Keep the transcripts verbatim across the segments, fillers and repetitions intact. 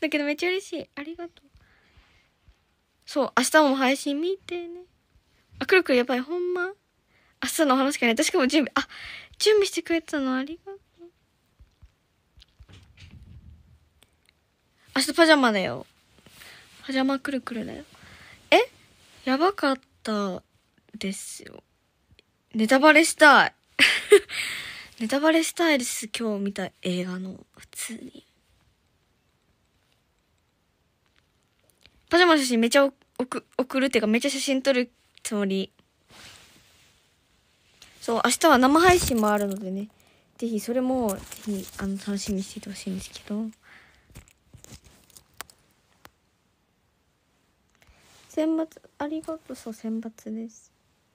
だけどめっちゃ嬉しい。ありがとう。そう、明日も配信見てね。あ、くるくるやばい、ほんま明日の話かね。確かも準備、あ、準備してくれてたのありがとう。明日パジャマだよ。パジャマくるくるだよ。えやばかったですよ。ネタバレしたい。ネタバレしたいです。今日見た映画の、普通に。パジャマの写真めっちゃ送送るっていうかめっちゃ写真撮るつもり。そう、明日は生配信もあるのでね。ぜひそれも、ぜひ、あの、楽しみにしていてほしいんですけど。選抜、ありがとう、そう、選抜です。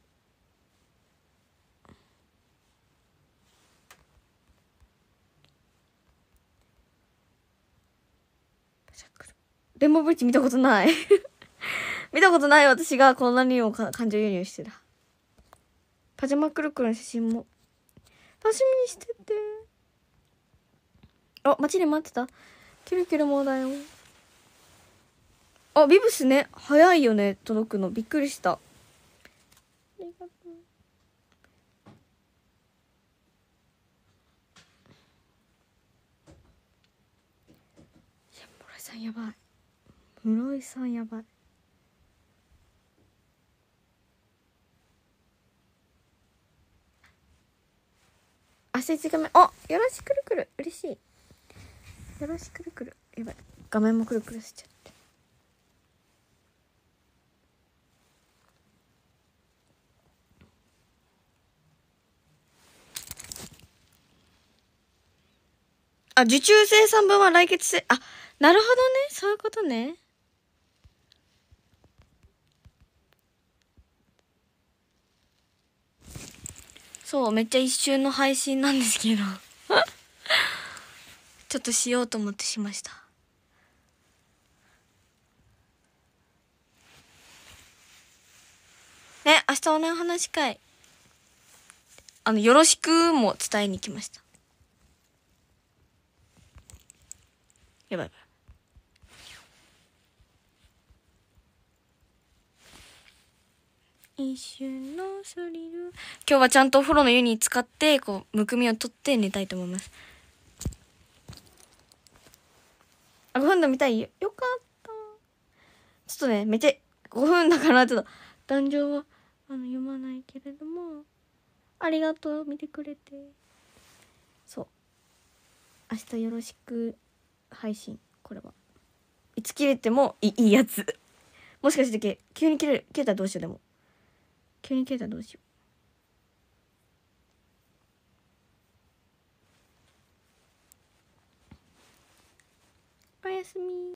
レインボーブリッジ見たことない。見たことない私がこんなにも感情輸入してた。パジャマくるくるの写真も。楽しみにしてて。あ、街で待ってた。キュルキュルもだよ。あ、ビブスね。早いよね、届くの。びっくりした。ありがとう。いや、室井さんやばい。室井さんやばい。明日いち画面。あ、よろしくるくる。嬉しい。よろしくるくる。やばい。画面もくるくるしちゃって。あ、受注生産分は来月せ、あ、なるほどね。そういうことね。そう、めっちゃ一瞬の配信なんですけど。ちょっとしようと思ってしました。ね、明日おねお話し会。あの、よろしくも伝えに来ました。やばいやばい。一瞬のスリル。今日はちゃんとお風呂の湯に使って、こう、むくみを取って寝たいと思います。あ、ごふんで見たいよ。よかった。ちょっとね、めっちゃ、ごふんだからちょっと、壇上は、あの、読まないけれども、ありがとう、見てくれて。そう。明日よろしく配信、これは。いつ切れてもいい、いいやつ。もしかして急に切れる、切れたらどうしようでも。急に切れたらどうしよう。おやすみ。